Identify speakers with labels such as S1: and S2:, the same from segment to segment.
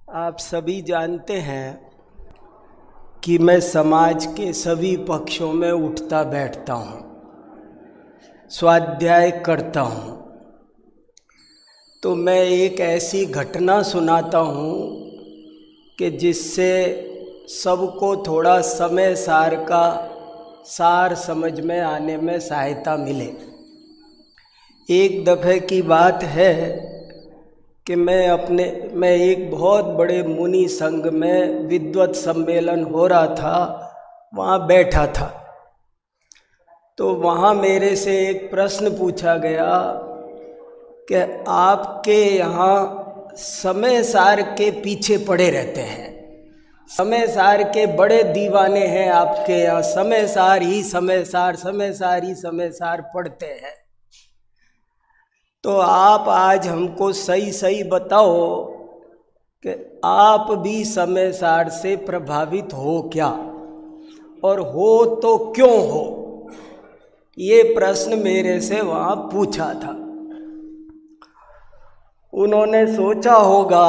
S1: आप सभी जानते हैं कि मैं समाज के सभी पक्षों में उठता बैठता हूँ, स्वाध्याय करता हूँ। तो मैं एक ऐसी घटना सुनाता हूँ कि जिससे सबको थोड़ा समय सार का सार समझ में आने में सहायता मिले। एक दफ़े की बात है कि मैं एक बहुत बड़े मुनि संघ में विद्वत सम्मेलन हो रहा था, वहाँ बैठा था। तो वहाँ मेरे से एक प्रश्न पूछा गया कि आपके यहाँ समय सार के पीछे पड़े रहते हैं, समय सार के बड़े दीवाने हैं आपके यहाँ, समय सार ही समय सार, समय सार ही समय सार पढ़ते हैं। तो आप आज हमको सही सही बताओ कि आप भी समय सार से प्रभावित हो क्या, और हो तो क्यों हो? ये प्रश्न मेरे से वहाँ पूछा था। उन्होंने सोचा होगा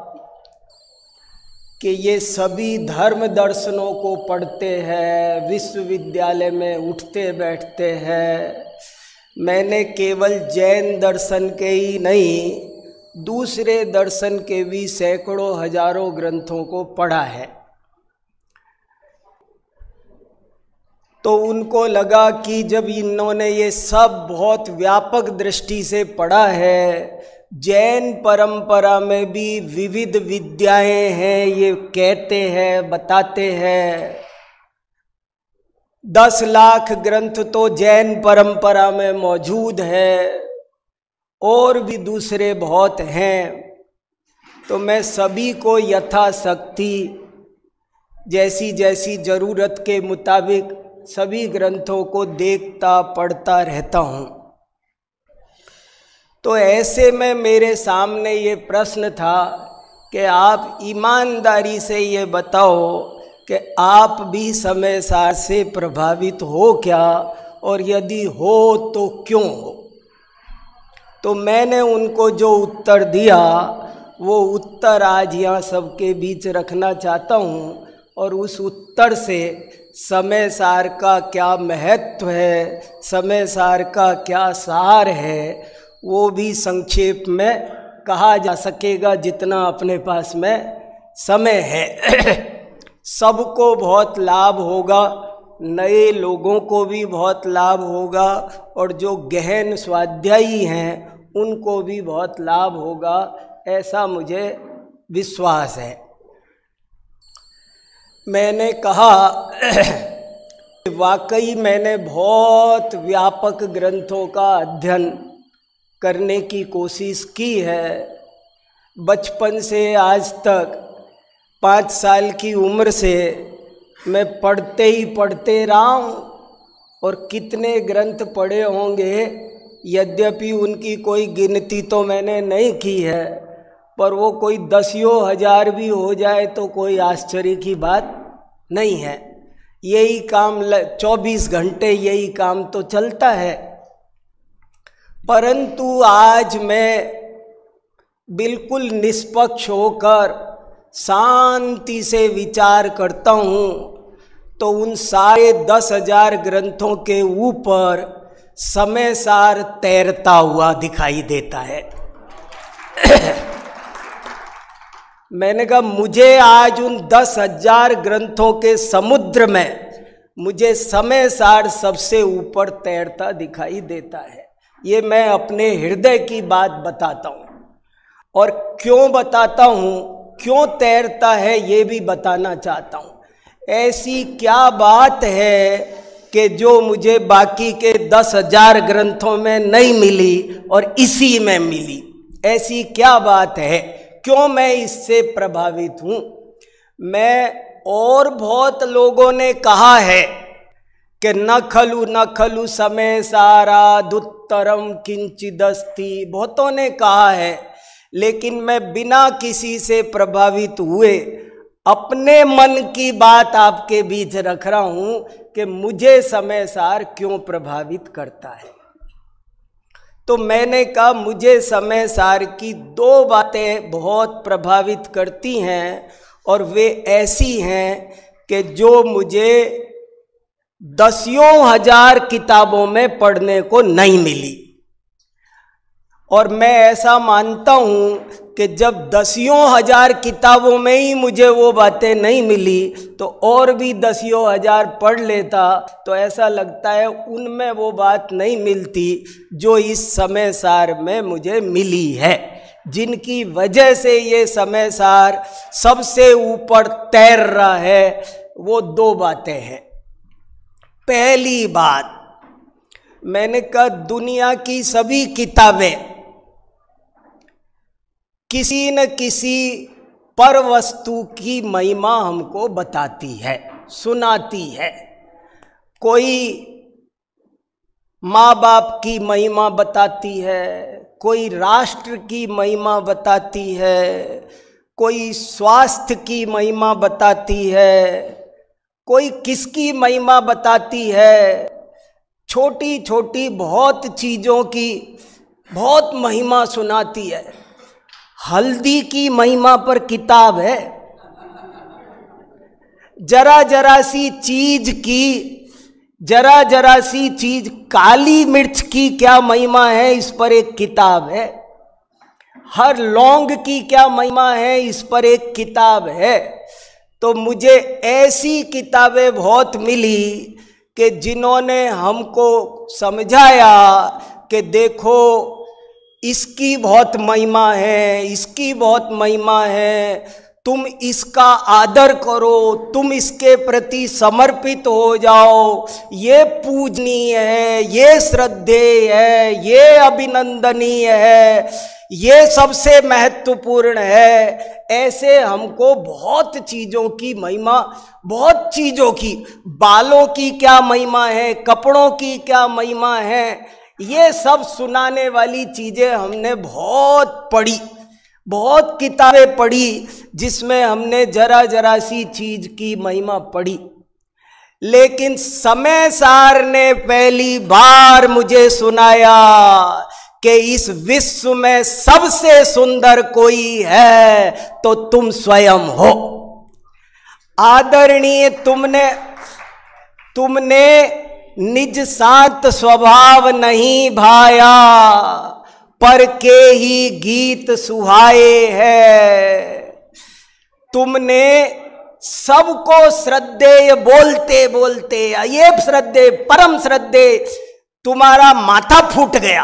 S1: कि ये सभी धर्म दर्शनों को पढ़ते हैं, विश्वविद्यालय में उठते बैठते हैं। मैंने केवल जैन दर्शन के ही नहीं, दूसरे दर्शन के भी सैकड़ों हजारों ग्रंथों को पढ़ा है। तो उनको लगा कि जब इन्होंने ये सब बहुत व्यापक दृष्टि से पढ़ा है, जैन परंपरा में भी विविध विद्याएं हैं, ये कहते हैं, बताते हैं। 10 लाख ग्रंथ तो जैन परंपरा में मौजूद है, और भी दूसरे बहुत हैं। तो मैं सभी को यथाशक्ति जैसी जैसी ज़रूरत के मुताबिक सभी ग्रंथों को देखता पढ़ता रहता हूँ। तो ऐसे में मेरे सामने ये प्रश्न था कि आप ईमानदारी से ये बताओ कि आप भी समय सार से प्रभावित हो क्या, और यदि हो तो क्यों हो? तो मैंने उनको जो उत्तर दिया वो उत्तर आज यहाँ सबके बीच रखना चाहता हूँ, और उस उत्तर से समय सार का क्या महत्व है, समय सार का क्या सार है, वो भी संक्षेप में कहा जा सकेगा जितना अपने पास में समय है। सबको बहुत लाभ होगा, नए लोगों को भी बहुत लाभ होगा, और जो गहन स्वाध्यायी हैं उनको भी बहुत लाभ होगा, ऐसा मुझे विश्वास है। मैंने कहा वाकई मैंने बहुत व्यापक ग्रंथों का अध्ययन करने की कोशिश की है। बचपन से आज तक 5 साल की उम्र से मैं पढ़ते ही पढ़ते रहा हूँ, और कितने ग्रंथ पढ़े होंगे, यद्यपि उनकी कोई गिनती तो मैंने नहीं की है, पर वो कोई 10,000 भी हो जाए तो कोई आश्चर्य की बात नहीं है। यही काम 24 घंटे यही काम तो चलता है। परंतु आज मैं बिल्कुल निष्पक्ष होकर शांति से विचार करता हूँ, तो उन सारे 10,000 ग्रंथों के ऊपर समय सार तैरता हुआ दिखाई देता है। मैंने कहा मुझे आज उन 10,000 ग्रंथों के समुद्र में मुझे समय सार सबसे ऊपर तैरता दिखाई देता है। ये मैं अपने हृदय की बात बताता हूँ, और क्यों बताता हूँ, क्यों तैरता है ये भी बताना चाहता हूँ। ऐसी क्या बात है कि जो मुझे बाकी के 10,000 ग्रंथों में नहीं मिली और इसी में मिली? ऐसी क्या बात है, क्यों मैं इससे प्रभावित हूँ? और बहुत लोगों ने कहा है कि न खलु समय सारा दुत्तरम किंचिदस्ति, बहुतों ने कहा है, लेकिन मैं बिना किसी से प्रभावित हुए अपने मन की बात आपके बीच रख रहा हूं कि मुझे समय सार क्यों प्रभावित करता है। तो मैंने कहा मुझे समय सार की दो बातें बहुत प्रभावित करती हैं, और वे ऐसी हैं कि जो मुझे दसियों हजार किताबों में पढ़ने को नहीं मिली। और मैं ऐसा मानता हूँ कि जब दसियों हजार किताबों में ही मुझे वो बातें नहीं मिली तो और भी दसियों हजार पढ़ लेता तो ऐसा लगता है उनमें वो बात नहीं मिलती जो इस समय सार में मुझे मिली है, जिनकी वजह से ये समय सार सबसे ऊपर तैर रहा है। वो दो बातें हैं। पहली बात, मैंने कहा दुनिया की सभी किताबें किसी न किसी पर वस्तु की महिमा हमको बताती है, सुनाती है। कोई माँ बाप की महिमा बताती है, कोई राष्ट्र की महिमा बताती है, कोई स्वास्थ्य की महिमा बताती है, कोई किसकी महिमा बताती है। छोटी छोटी बहुत चीज़ों की बहुत महिमा सुनाती है। हल्दी की महिमा पर किताब है, जरा जरा सी चीज की, जरा जरा सी चीज काली मिर्च की क्या महिमा है इस पर एक किताब है। हर लौंग की क्या महिमा है इस पर एक किताब है। तो मुझे ऐसी किताबें बहुत मिली कि जिन्होंने हमको समझाया कि देखो इसकी बहुत महिमा है, इसकी बहुत महिमा है, तुम इसका आदर करो, तुम इसके प्रति समर्पित हो जाओ, ये पूजनीय है, ये श्रद्धेय है, ये अभिनंदनीय है, ये सबसे महत्वपूर्ण है। ऐसे हमको बहुत चीज़ों की महिमा, बहुत चीज़ों की, बालों की क्या महिमा है, कपड़ों की क्या महिमा है, ये सब सुनाने वाली चीज़ें हमने बहुत पढ़ी, बहुत किताबें पढ़ी जिसमें हमने जरा जरा सी चीज़ की महिमा पढ़ी। लेकिन समय सार ने पहली बार मुझे सुनाया कि इस विश्व में सबसे सुंदर कोई है तो तुम स्वयं हो। आदरणीय, तुमने निज शांत स्वभाव नहीं भाया, पर के ही गीत सुहाए है। तुमने सबको श्रद्धेय बोलते बोलते, ये श्रद्धेय, परम श्रद्धेय, तुम्हारा माथा फूट गया।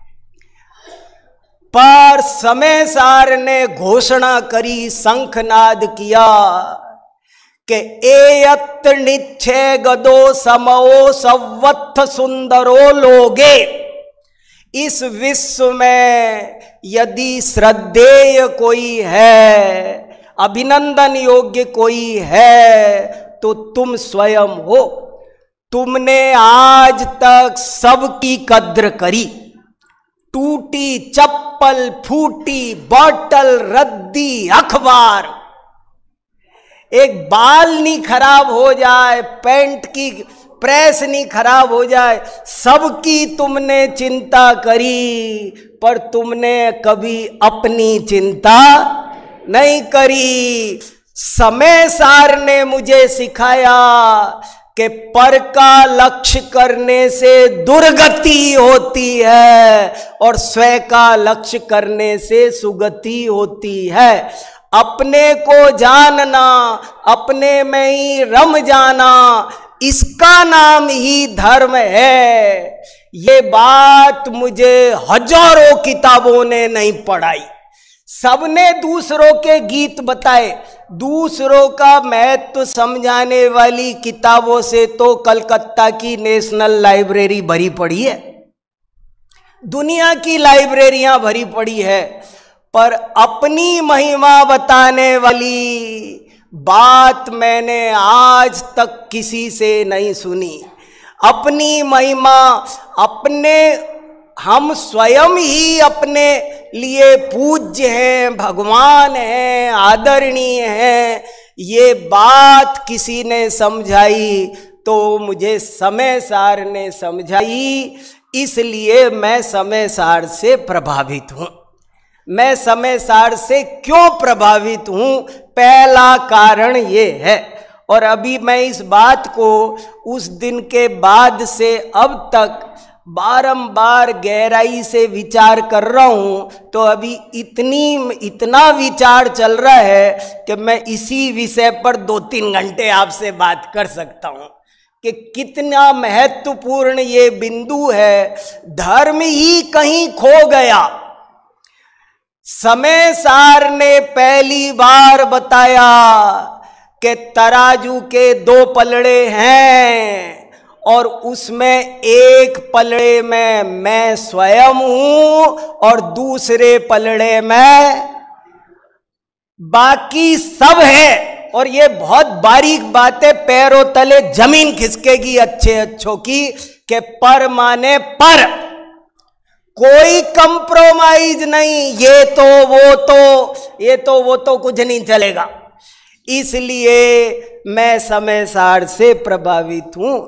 S1: पर समय सार ने घोषणा करी, शंखनाद किया कि एयत निच्छे गदो समो सवत्थ सुंदरो लोगे। इस विश्व में यदि श्रद्धेय कोई है, अभिनंदन योग्य कोई है तो तुम स्वयं हो। तुमने आज तक सबकी कद्र करी। टूटी चप्पल, फूटी बॉटल, रद्दी अखबार, एक बाल नहीं खराब हो जाए, पैंट की प्रेस नहीं खराब हो जाए, सबकी तुमने चिंता करी, पर तुमने कभी अपनी चिंता नहीं करी। समय सार ने मुझे सिखाया कि पर का लक्ष्य करने से दुर्गति होती है और स्वयं का लक्ष्य करने से सुगति होती है। अपने को जानना, अपने में ही रम जाना, इसका नाम ही धर्म है। ये बात मुझे हजारों किताबों ने नहीं पढ़ाई। सबने दूसरों के गीत बताए, दूसरों का महत्व समझाने वाली किताबों से तो कलकत्ता की नेशनल लाइब्रेरी भरी पड़ी है, दुनिया की लाइब्रेरियां भरी पड़ी है, पर अपनी महिमा बताने वाली बात मैंने आज तक किसी से नहीं सुनी। अपनी महिमा, हम स्वयं ही अपने लिए पूज्य हैं, भगवान हैं, आदरणीय हैं, ये बात किसी ने समझाई तो मुझे समय सार ने समझाई। इसलिए मैं समय सार से प्रभावित हूं। मैं समय सार से क्यों प्रभावित हूं? पहला कारण ये है, और अभी मैं इस बात को उस दिन के बाद से अब तक बारंबार गहराई से विचार कर रहा हूं, तो अभी इतना विचार चल रहा है कि मैं इसी विषय पर 2-3 घंटे आपसे बात कर सकता हूं कि कितना महत्वपूर्ण ये बिंदु है। धर्म ही कहीं खो गया। समय सार ने पहली बार बताया कि तराजू के 2 पलड़े हैं और उसमें एक पलड़े में मैं स्वयं हूं और दूसरे पलड़े में बाकी सब है। और ये बहुत बारीक बात है, पैरों तले जमीन खिसकेगी अच्छे अच्छों की, कि पर माने पर, कोई कंप्रोमाइज नहीं, ये तो वो तो कुछ नहीं चलेगा। इसलिए मैं समय सार से प्रभावित हूं।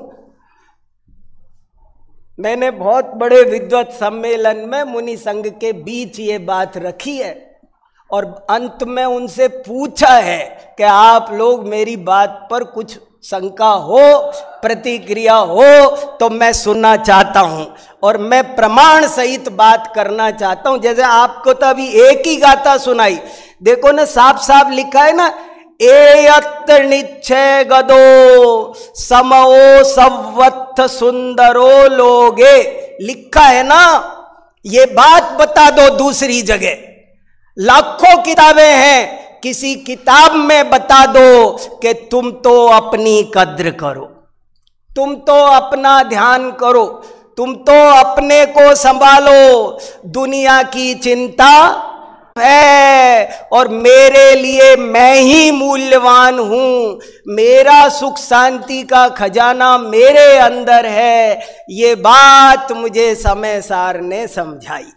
S1: मैंने बहुत बड़े विद्वत सम्मेलन में मुनि संघ के बीच ये बात रखी है और अंत में उनसे पूछा है कि आप लोग मेरी बात पर कुछ शंका हो, प्रतिक्रिया हो तो मैं सुनना चाहता हूं और मैं प्रमाण सहित बात करना चाहता हूं। जैसे आपको तो अभी एक ही गाथा सुनाई, देखो ना, साफ साफ लिखा है ना, एयत्र निश्चय गदो समओ सवत्थ सुंदरो लोगे, लिखा है ना। ये बात बता दो दूसरी जगह, लाखों किताबें हैं, किसी किताब में बता दो कि तुम तो अपनी कद्र करो, तुम तो अपना ध्यान करो, तुम तो अपने को संभालो, दुनिया की चिंता है और मेरे लिए मैं ही मूल्यवान हूं, मेरा सुख शांति का खजाना मेरे अंदर है। ये बात मुझे समय सार ने समझाई।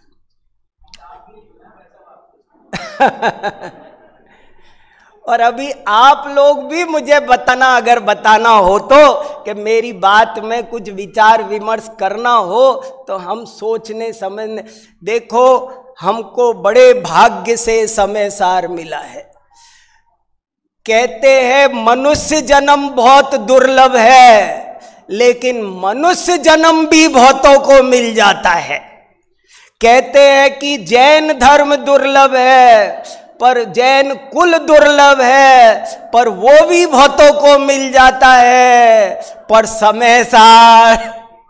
S1: और अभी आप लोग भी मुझे बताना, अगर बताना हो तो, कि मेरी बात में कुछ विचार विमर्श करना हो तो हम सोचने समझने। देखो, हमको बड़े भाग्य से समय सार मिला है। कहते हैं मनुष्य जन्म बहुत दुर्लभ है, लेकिन मनुष्य जन्म भी बहुतों को मिल जाता है। कहते हैं कि जैन धर्म दुर्लभ है, पर जैन कुल दुर्लभ है, पर वो भी बहुतों को मिल जाता है। पर समय सार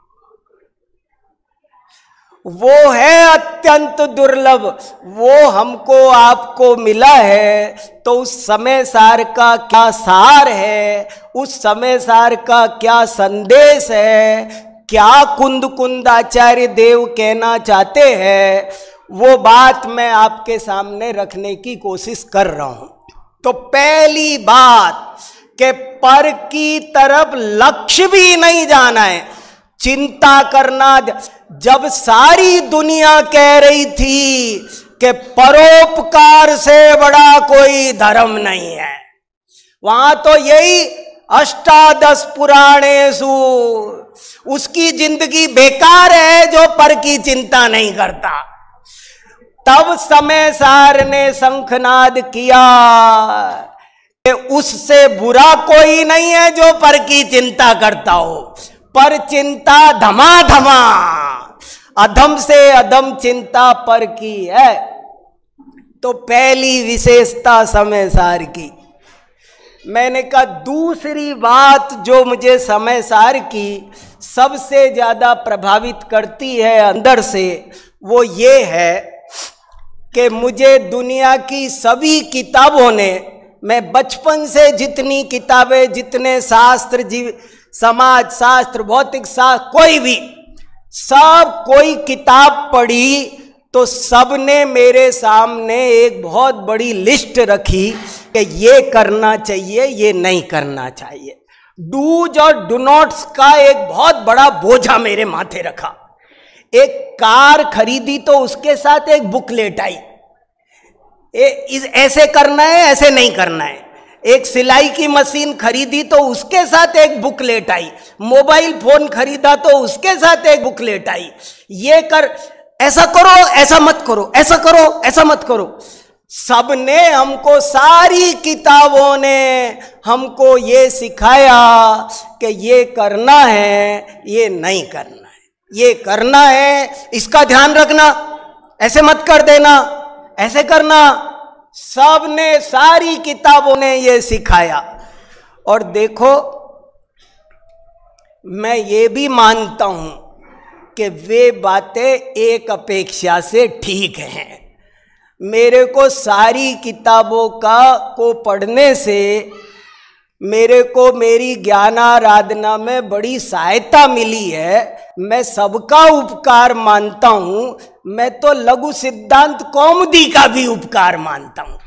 S1: वो है अत्यंत दुर्लभ, वो हमको आपको मिला है। तो उस समय सार का क्या सार है, उस समय सार का क्या संदेश है, क्या कुंद कुंदाचार्य देव कहना चाहते हैं, वो बात मैं आपके सामने रखने की कोशिश कर रहा हूं। तो पहली बात कि पर की तरफ लक्ष्य भी नहीं जाना है, चिंता करना। जब सारी दुनिया कह रही थी कि परोपकार से बड़ा कोई धर्म नहीं है, वहां तो यही अष्टादश पुराणेषु, उसकी जिंदगी बेकार है जो पर की चिंता नहीं करता। तब समय सार ने शंखनाद किया कि उससे बुरा कोई नहीं है जो पर की चिंता करता हो, पर चिंता धमाधमा, अधम से अधम चिंता पर की है। तो पहली विशेषता समय सार की। मैंने कहा दूसरी बात जो मुझे समय सार की सबसे ज्यादा प्रभावित करती है अंदर से, वो ये है कि मुझे दुनिया की सभी किताबों ने, मैं बचपन से जितनी किताबें, जितने शास्त्र, समाज शास्त्र, भौतिक शास्त्र, कोई भी, सब कोई किताब पढ़ी तो सबने मेरे सामने एक बहुत बड़ी लिस्ट रखी कि ये करना चाहिए, ये नहीं करना चाहिए। डूज और डू नॉट्स का एक बहुत बड़ा बोझा मेरे माथे रखा। एक कार खरीदी तो उसके साथ एक बुकलेट आई, ऐसे करना है, ऐसे नहीं करना है। एक सिलाई की मशीन खरीदी तो उसके साथ एक बुकलेट आई, मोबाइल फोन खरीदा तो उसके साथ एक बुकलेट आई, ये कर, ऐसा करो, ऐसा मत करो, ऐसा करो, ऐसा मत करो। सबने हमको, सारी किताबों ने हमको ये सिखाया कि ये करना है, ये नहीं करना है, ये करना है, इसका ध्यान रखना, ऐसे मत कर देना, ऐसे करना। सबने, सारी किताबों ने ये सिखाया। और देखो, मैं ये भी मानता हूं कि वे बातें एक अपेक्षा से ठीक हैं। मेरे को सारी किताबों को पढ़ने से मेरे को मेरी ज्ञानाराधना में बड़ी सहायता मिली है। मैं सबका उपकार मानता हूं। मैं तो लघु सिद्धांत कौमुदी का भी उपकार मानता हूं।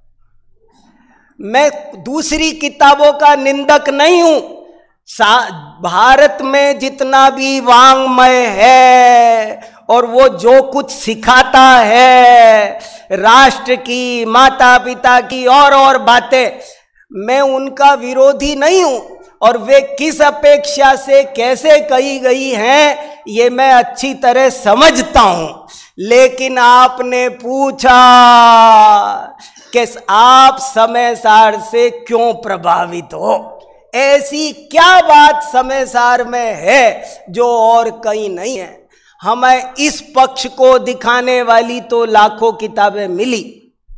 S1: मैं दूसरी किताबों का निंदक नहीं हूं। भारत में जितना भी वाङ्मय है और वो जो कुछ सिखाता है, राष्ट्र की, माता पिता की और बातें, मैं उनका विरोधी नहीं हूं। और वे किस अपेक्षा से कैसे कही गई हैं ये मैं अच्छी तरह समझता हूं। लेकिन आपने पूछा कि आप समय सार से क्यों प्रभावित हो, ऐसी क्या बात समय सार में है जो और कहीं नहीं है। हमें इस पक्ष को दिखाने वाली तो लाखों किताबें मिली,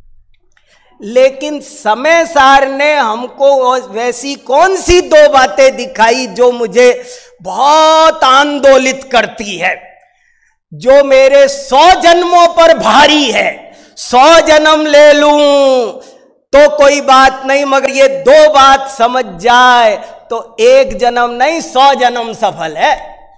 S1: लेकिन समय सार ने हमको वैसी कौन सी दो बातें दिखाई जो मुझे बहुत आंदोलित करती है, जो मेरे 100 जन्मों पर भारी है। 100 जन्म ले लूं तो कोई बात नहीं, मगर ये दो बात समझ जाए तो एक जन्म नहीं 100 जन्म सफल है।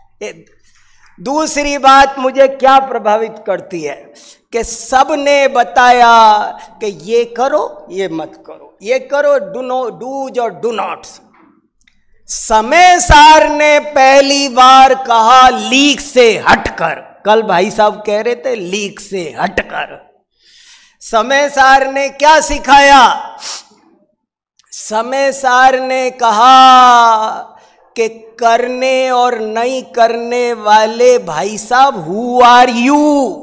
S1: दूसरी बात मुझे क्या प्रभावित करती है कि सबने बताया कि ये करो, ये मत करो, ये करो, डूज और डू नॉट्स। समय सार ने पहली बार कहा लीक से हटकर। कल भाई साहब कह रहे थे लीक से हटकर। समय सार ने क्या सिखाया? समय सार ने कहा कि करने और नहीं करने वाले भाई साहब, हु आर यू?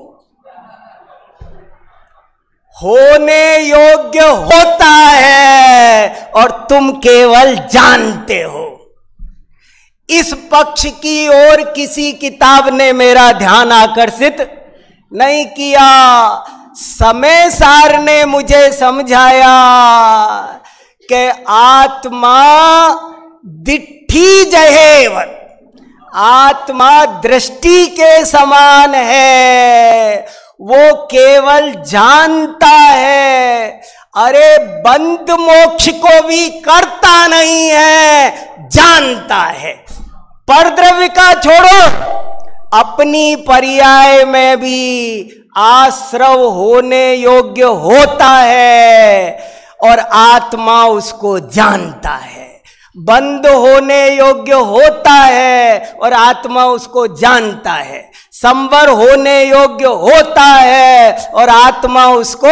S1: होने योग्य होता है और तुम केवल जानते हो। इस पक्ष की ओर किसी किताब ने मेरा ध्यान आकर्षित नहीं किया। समय सार ने मुझे समझाया कि आत्मा दिट्ठी जहेव, आत्मा दृष्टि के समान है, वो केवल जानता है। अरे बंद मोक्ष को भी करता नहीं है, जानता है। परद्रव्य का छोड़ो, अपनी पर्याय में भी आश्रव होने योग्य होता है और आत्मा उसको जानता है। बंद होने योग्य होता है और आत्मा उसको जानता है। संवर होने योग्य होता है और आत्मा उसको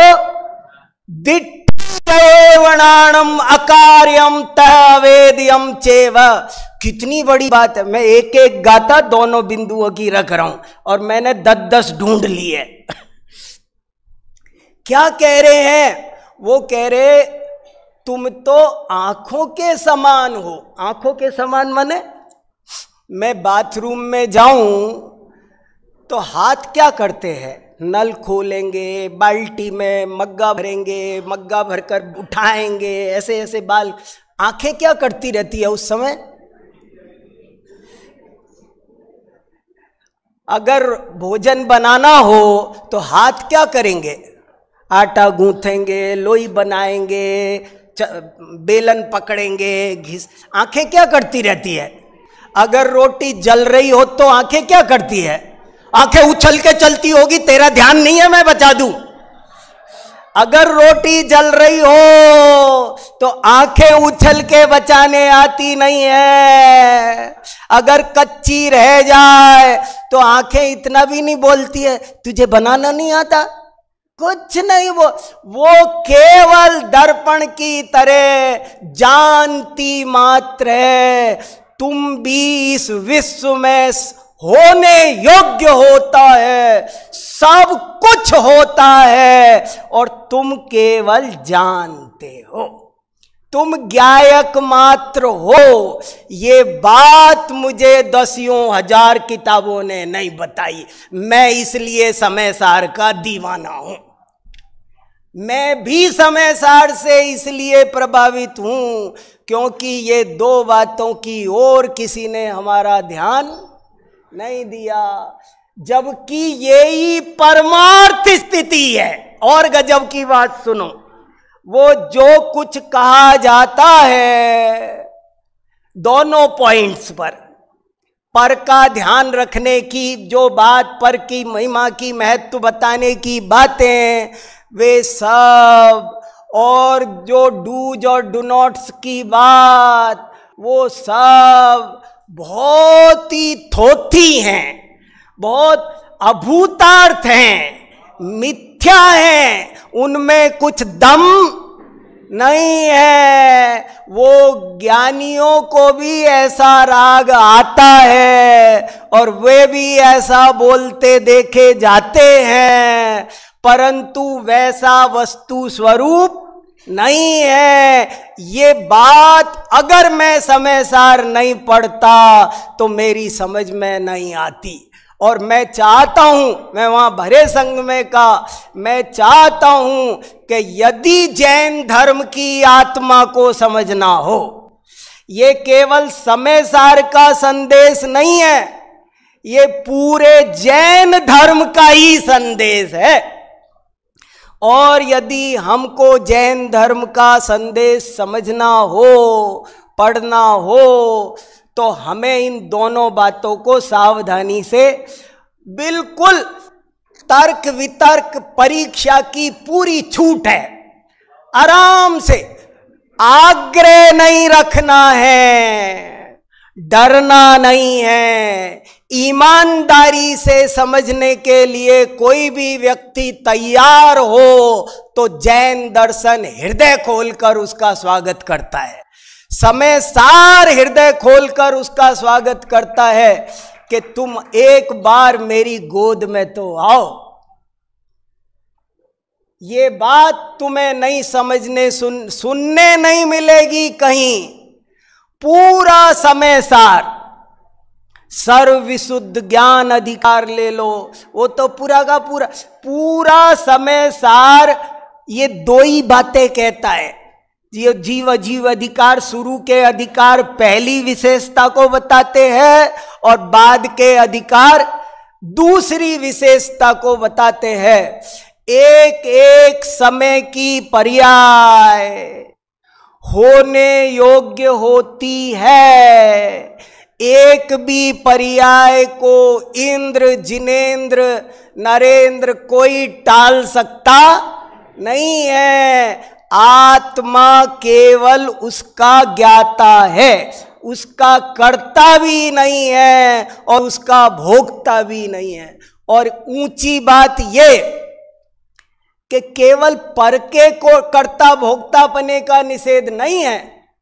S1: दिट्ठेवणाणम अकार्यम तह वेद्यम चेव। कितनी बड़ी बात है। मैं एक एक गाता दोनों बिंदुओं की रख रहा हूं और मैंने 10-10 ढूंढ लिए। क्या कह रहे हैं? वो कह रहे तुम तो आंखों के समान हो। आंखों के समान माने, मैं बाथरूम में जाऊं तो हाथ क्या करते हैं? नल खोलेंगे, बाल्टी में मग्गा भरेंगे, मग्गा भरकर उठाएंगे, ऐसे ऐसे बाल। आंखें क्या करती रहती है उस समय? अगर भोजन बनाना हो तो हाथ क्या करेंगे? आटा गूंथेंगे, लोई बनाएंगे, बेलन पकड़ेंगे, घिस। आंखें क्या करती रहती है? अगर रोटी जल रही हो तो आंखें क्या करती है? आंखें उछल के चलती होगी, तेरा ध्यान नहीं है, मैं बचा दूं। अगर रोटी जल रही हो तो आंखें उछल के बचाने आती नहीं है। अगर कच्ची रह जाए तो आंखें इतना भी नहीं बोलती है, तुझे बनाना नहीं आता, कुछ नहीं, वो केवल दर्पण की तरह जानती मात्र है। तुम भी इस विश्व में होने योग्य होता है, सब कुछ होता है और तुम केवल जानते हो, तुम ज्ञायक मात्र हो। ये बात मुझे दसियों हजार किताबों ने नहीं बताई, मैं इसलिए समय सार का दीवाना हूं। मैं भी समय सार से इसलिए प्रभावित हूं क्योंकि ये दो बातों की ओर किसी ने हमारा ध्यान नहीं दिया, जबकि यही परमार्थ स्थिति है। और गजब की बात सुनो, वो जो कुछ कहा जाता है दोनों पॉइंट्स पर का ध्यान रखने की जो बात, पर की महिमा की महत्व बताने की बातें, वे सब, और जो डूज और डू नॉट्स की बात, वो सब बहुत ही थोथी हैं, बहुत अभूतार्थ हैं, मिथ्या हैं, उनमें कुछ दम नहीं है। वो ज्ञानियों को भी ऐसा राग आता है और वे भी ऐसा बोलते देखे जाते हैं, परंतु वैसा वस्तु स्वरूप नहीं है। ये बात अगर मैं समय सार नहीं पढ़ता तो मेरी समझ में नहीं आती। और मैं चाहता हूं, मैं वहां भरे संघ में का, मैं चाहता हूं कि यदि जैन धर्म की आत्मा को समझना हो, ये केवल समय सार का संदेश नहीं है, ये पूरे जैन धर्म का ही संदेश है। और यदि हमको जैन धर्म का संदेश समझना हो, पढ़ना हो, तो हमें इन दोनों बातों को सावधानी से, बिल्कुल तर्क वितर्क परीक्षा की पूरी छूट है, आराम से, आग्रह नहीं रखना है, डरना नहीं है। ईमानदारी से समझने के लिए कोई भी व्यक्ति तैयार हो तो जैन दर्शन हृदय खोलकर उसका स्वागत करता है, समय सार हृदय खोलकर उसका स्वागत करता है कि तुम एक बार मेरी गोद में तो आओ। ये बात तुम्हें नहीं समझने, सुनने नहीं मिलेगी कहीं। पूरा समय सार, सर्व विशुद्ध ज्ञान अधिकार ले लो, वो तो पूरा का पूरा समय सार ये दो ही बातें कहता है। ये जीव अधिकार, शुरू के अधिकार पहली विशेषता को बताते हैं और बाद के अधिकार दूसरी विशेषता को बताते हैं। एक एक समय की पर्याय होने योग्य होती है। एक भी पर्याय को इंद्र, जिनेंद्र, नरेंद्र कोई टाल सकता नहीं है। आत्मा केवल उसका ज्ञाता है, उसका कर्ता भी नहीं है और उसका भोक्ता भी नहीं है। और ऊंची बात ये कि केवल परके को कर्ता भोक्ता बने का निषेध नहीं है,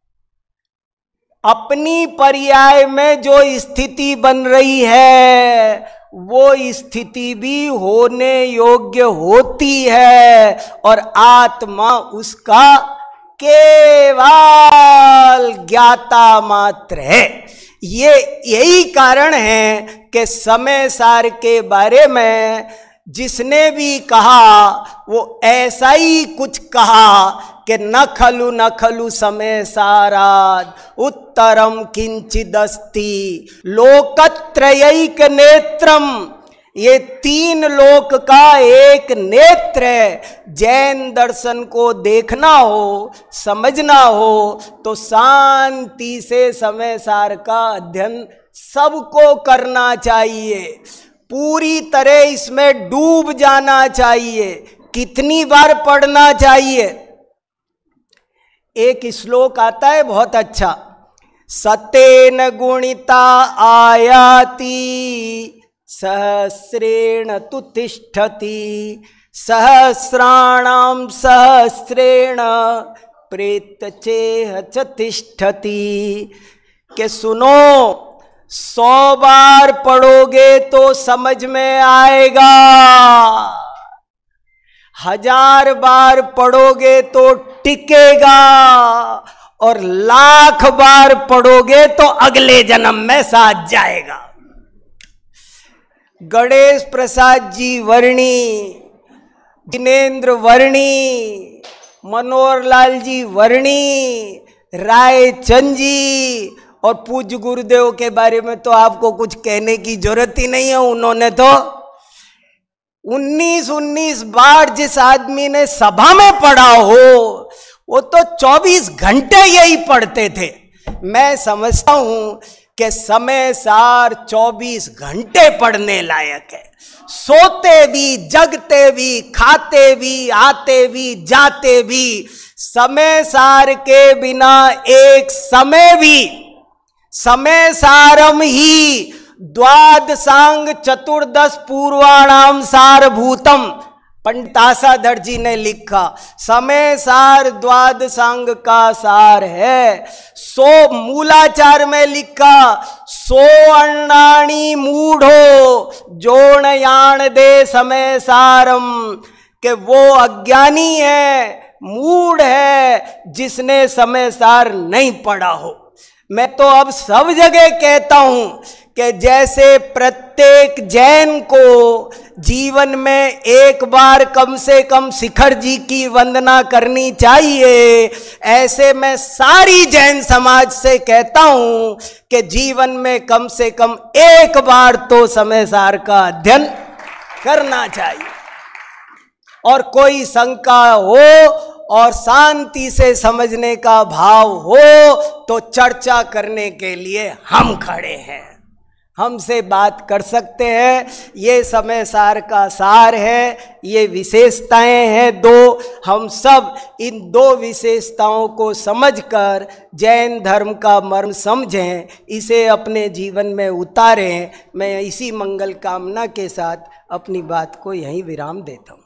S1: अपनी पर्याय में जो स्थिति बन रही है वो स्थिति भी होने योग्य होती है और आत्मा उसका केवल ज्ञाता मात्र है। यही कारण है कि समय सार के बारे में जिसने भी कहा वो ऐसा ही कुछ कहा कि न खलु समय साराद उत्तरम किंचिदस्ति लोकत्रयैक नेत्रम। ये तीन लोक का एक नेत्र है। जैन दर्शन को देखना हो, समझना हो तो शांति से समय सार का अध्ययन सबको करना चाहिए, पूरी तरह इसमें डूब जाना चाहिए। कितनी बार पढ़ना चाहिए? एक श्लोक आता है बहुत अच्छा, सतेन गुणिता आयाति सहस्रेण तु तिष्ठति सहस्राणाम सहस्रेण प्रेतचेह च तिष्ठति। के सुनो, 100 बार पढ़ोगे तो समझ में आएगा, 1000 बार पढ़ोगे तो टिकेगा, और 1,00,000 बार पढ़ोगे तो अगले जन्म में साथ जाएगा। गणेश प्रसाद जी वर्णी, जिनेन्द्र वर्णी, मनोहर लाल जी वर्णी, रायचंद जी और पूज्य गुरुदेव के बारे में तो आपको कुछ कहने की जरूरत ही नहीं है। उन्होंने तो 19 बार जिस आदमी ने सभा में पढ़ा हो वो तो 24 घंटे यही पढ़ते थे। मैं समझता हूं कि समय सार 24 घंटे पढ़ने लायक है। सोते भी, जगते भी, खाते भी, आते भी, जाते भी, समय सार के बिना एक समय भी, समय सारम ही द्वादशांग चतुर्दश पूर्वाणाम सारभूतम, पंडित आसाधर जी ने लिखा। समय सार द्वादशांग का सार है। 100 मूलाचार में लिखा, 100 अन्नाणी मूढ़ो जोणयान दे समय सारम, कि वो अज्ञानी है, मूढ़ है, जिसने समय सार नहीं पढ़ा हो। मैं तो अब सब जगह कहता हूं कि जैसे प्रत्येक जैन को जीवन में एक बार कम से कम शिखर जी की वंदना करनी चाहिए, ऐसे मैं सारी जैन समाज से कहता हूं कि जीवन में कम से कम एक बार तो समय सार का अध्ययन करना चाहिए। और कोई शंका हो और शांति से समझने का भाव हो तो चर्चा करने के लिए हम खड़े हैं, हमसे बात कर सकते हैं। ये समय सार का सार है, ये विशेषताएं हैं 2। हम सब इन 2 विशेषताओं को समझकर जैन धर्म का मर्म समझें, इसे अपने जीवन में उतारें। मैं इसी मंगल कामना के साथ अपनी बात को यहीं विराम देता हूँ।